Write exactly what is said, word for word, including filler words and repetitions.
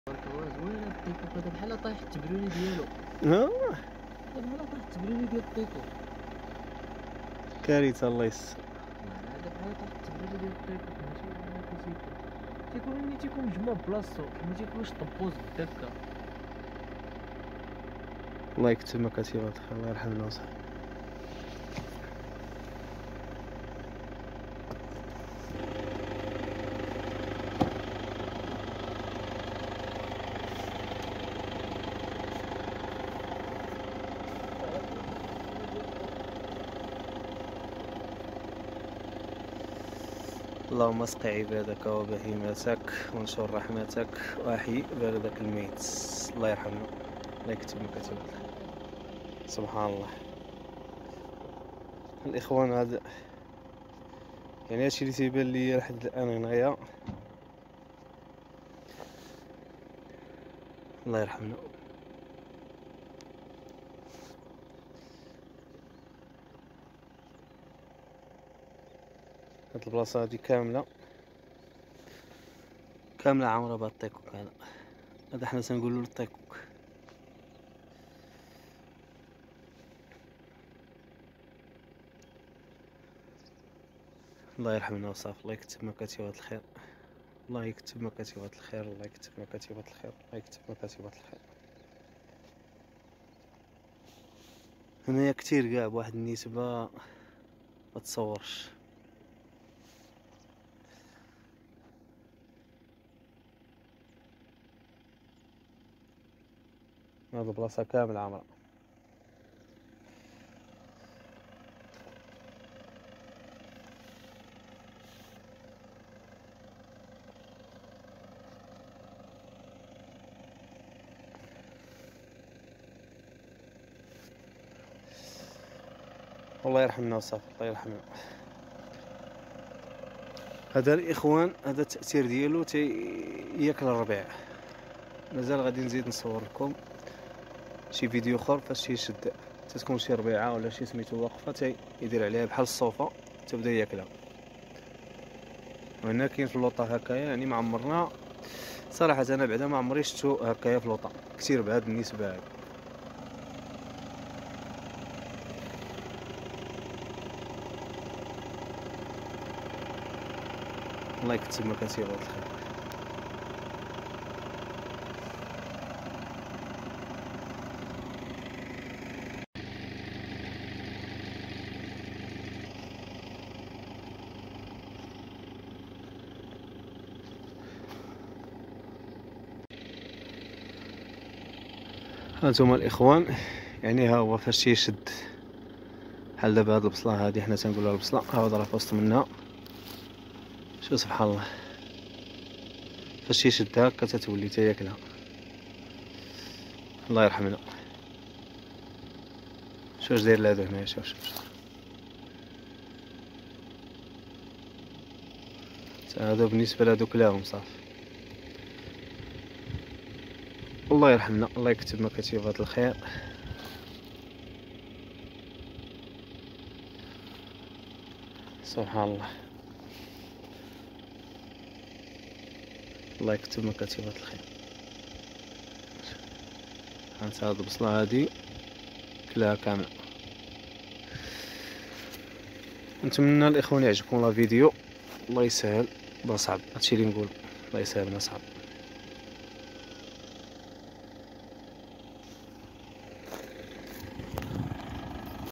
تبارك الله زوينة الطيكوك هذا بحال طايح التبروني ديالو. ها هذا بحال طايح التبروني ديال الطيكوك. كارثة الله يسر. هذا بحال طايح التبروني ديال الطيكوك ماشي بحال هكا تيكون. تيكون ملي تيكون مجموع بلاصتو ما تيكونش طبوز بداكا. الله يكتب مكاتبات الخير الله يرحمنا وصاحبي. اللهم اسق عبادك وبهيمتك وانشر رحمتك واحي بلدك الميت. الله يرحمنا الله يكتب مكاتبات الخير. سبحان الله الاخوان، هذا يعني هادشي اللي تيبان لي لحد الان هنايا. الله يرحمنا. هاد البلاصه هادي كامله كامله عامره بهاد الطيكوك. هذا هذا حنا تنقولوا الطيكوك. الله يرحمنا وصافي. الله يكتب مكاتبات الخير الله يكتب مكاتبات الخير الله يكتب مكاتبات الخير الله يكتب مكاتبات الخير. هنايا كتير كاع بواحد النسبة ما تصورش. هاد البلاصة كامل عامرة. الله يرحمنا وصافي. الله يرحمنا. هذا الاخوان هذا التأثير ديالو تياكل الربيع. مازال غادي نزيد نصور لكم شي فيديو اخر فاش تيشد تتكون شي ربيعه ولا شي سميتو واقفه تيدير عليها بحال الصوفه تبدا ياكلها. وهنا كاين في اللوطه هكايا يعني ما عمرنا صراحه انا بعدا ما عمري شفتو هكايا في اللوطه كثير بهاد النسبه هادي. الله يكتب مكاتبات الخير. هانتوما الاخوان يعني ها هو فاش تيشد بحال دابا هاد البصله هادي حنا تنقولوها البصله ها هو ضرب في وسط منها. شوف سبحان الله فاش تيشدها هكا تتولي تياكلها. الله يرحمنا. شوف اش داير لهادو هنايا. شوف شوف هذا بالنسبه لهادو كلاهم صافي. الله يرحمنا. الله يكتب مكاتبات الخير. سبحان الله. الله يكتب مكاتبات الخير. هانت هاد البصله هادي كلها كامله. نتمنى الاخوان يعجبكم لا فيديو. الله يسهل ما صعب هادشي اللي نقول. الله يسهل ما صعب.